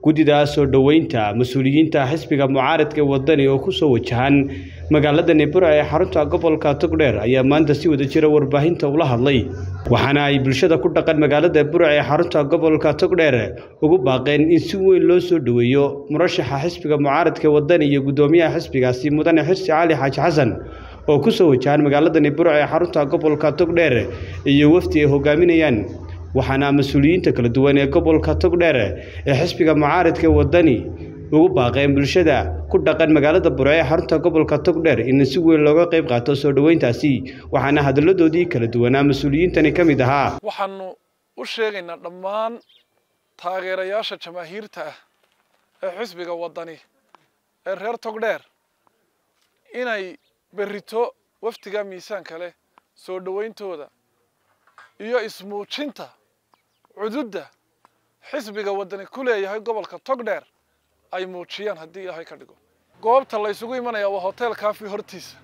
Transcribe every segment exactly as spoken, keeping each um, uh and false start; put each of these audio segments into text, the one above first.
gudida soo dhaweynta mas'uuliyiinta xisbiga mucaaradka wadani oo ku soo wajahan magaalada Nebura ee xarunta gobolka Togdheer ayaa maanta si wada jira warbaahinta ula hadlay waxaana ay bulshada ku dhaqan magaalada Nebura ee xarunta gobolka Togdheer ugu baaqeen in si weyn loo soo dhaweeyo murashaxa xisbiga mucaaradka wadani iyo gudoomiyaha xisbigaasi Mudane Xirsi Cali Xaaji Xasan oo ku soo wajahan magaalada Nebura ee xarunta gobolka Togdheer iyo wafdi ay hogaaminayaan waxaana mas'uuliyiinta kala duwan ee gobolka Togdheer ee xisbiga mucaaradka wadani ugu baaqeen bulshada ku dhaqan magaalada Nebura ee xarunta gobolka Togdheer in si weyn looga qayb qaato soo dhaweyntaasi waxaana hadaladoodii kala duwan mas'uuliyiintani kamid ahaa waxaanu u sheegaynaa dhammaan taageerayaasha jamaahiirta ah ee xisbiga wadani ee reer Togdheer inay berrito waftiga miisaanka leh soo dhaweyntooda iyo ismuujinta cududda xisbiga wadani ku leeyahay gobolka Togdheer ay muujiyaan haddii Ilaahay ka dhigo goobta la isugu imanaya waa hotel Cafe hortiisa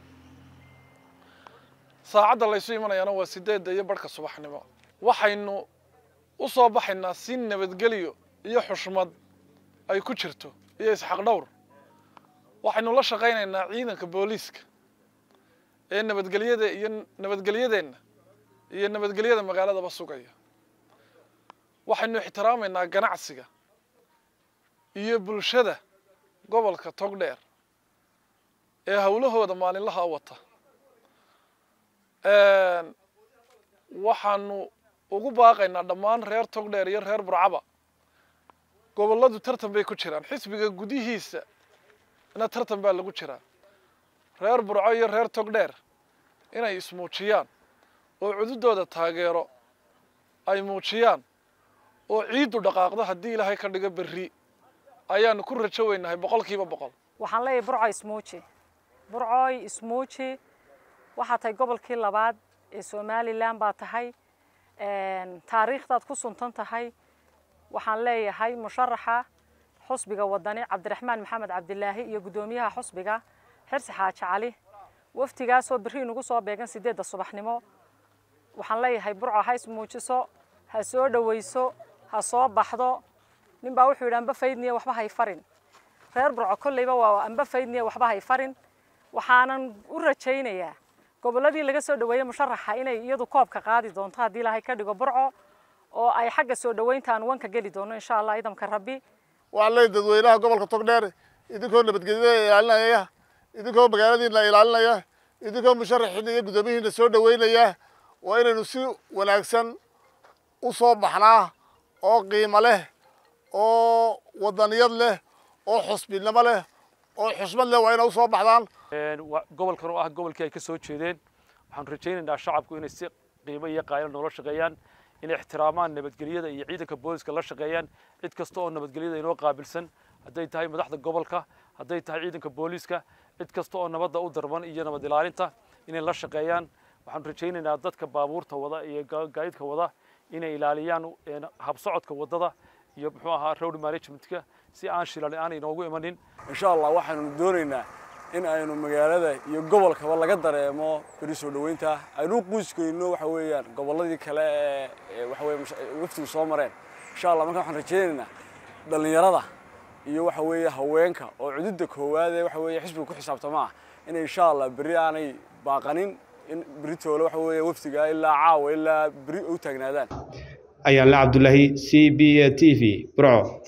saacada la isugu imanayana waa sideed iyo barka subaxnimo waxaynu u soo baxaynaa si nabadgeliyo iyo xushmad ay ku jirto iyo isxaq dhowr waxaynu la shaqaynaynaa ciidanka booliiska ee nabadgelyada iyo nabadgelyadeena iyo nabadgelyada magaalada ba sugaya waxaynu ixtiraameynaa ganacsiga iyo bulshada gobolka Togdheer ee hawlahooda maalinlaha wata ee waxaanu ugu baaqaynaa dhammaan reer Togdheer iyo reer Burcaba goboladu tartan bay ku jiraan xisbiga gudihiisa ina tartan baa lagu jiraa reer Burco iyo reer Togdheer inay ismuujiyaan oo cududooda taageero ay muujiyaan oo ciidu dhaqaaqdo haddii Ilaahay ka dhigo berri ayaanu ku rajaynahay boqolkiiba boqol waxaan leeyahay Burco ismuuji Burco ismuuji waxa tahay gobolkii labaad ee Soomaaliland baa tahay een taariikhdaad ku suntan tahay waxaan leeyahay musharaxa xisbiga wadani Cabdiraxmaan Maxamed Cabdilaahi iyo gudoomiyaha xisbiga Xirsi Xaaji Cali waftigaas oo berri inagu soo beegan sideedda subaxnimo waxaan leeyahay Burco ha ismuujiso ha soo dhaweyso ha soo baxdo nin baa wuxuu yiraahdaa faydniya waxba hay farin reer Burco kullayba waa amba faydniya waxba hay farin waxaanan u rajaynayaa goboladii laga soo dhaweeyay musharaxa inay iyadu koobka qaadi doonto haddii Ilaahay ka dhigo Burco oo ay xagga soo dhaweynta aan wanka gali doono insha Allah idamka Rabbi waa lay dadweynaha gobolka Togdheer idinkoo nabadgelyada ilaalinaya idinkoo magaaladiina ilaalinaya idinkoo musharaxiina iyo gudoomiyihiina soo dhaweynaya waa inaynu si wanaagsan u soo baxnaa oo qiimo leh oo wadaniyad leh oo xusbinimo leh oo xushmad leh waa inay u soo baxdaan gobolkan oo ah gobolkii ay ka soo jeedeen waxaan rajaynaynaa shacabku inay si qiimo iyo qaayl nolol shaqeeyaan inay ixtiraamaan nabadgelyada iyo ciidanka booliska la shaqeeyaan cid kasta oo nabadgelyada inoo qaabilsan hadday tahay madaxda gobolka hadday tahay ciidanka booliska cid kasta oo nabadda u darban iyo nabad ilaalinta inay la shaqeeyaan waxaan rajaynaynaa dadka baabuurta wada iyo gaadiidka wada inay ilaaliyaan habsocodka wadada iyo muxuu ahaa road managementka si aan shilal aan inoogu imanin insha Allah waxaanu doonaynaa in aynu magaalada iyo gobolkaba laga dareemo bari soo dhaweynta aynu qoyskeenno waxa weeyaan goboladii kale ee waxa weeye waftigu soo mareen insha Allah markaan waxaan rajaynaynaa dhalinyarada iyo waxa weeye haweenka oo cududda koowaad ee waxa weeye xisbiga ku xisaabtama in insha Allah bari aanay baaqanin in Britoola waxa weeye waftiga ilaa caawa ilaa bari u taagnaadaan ayaan la Cabdullaahi C B T V Burco.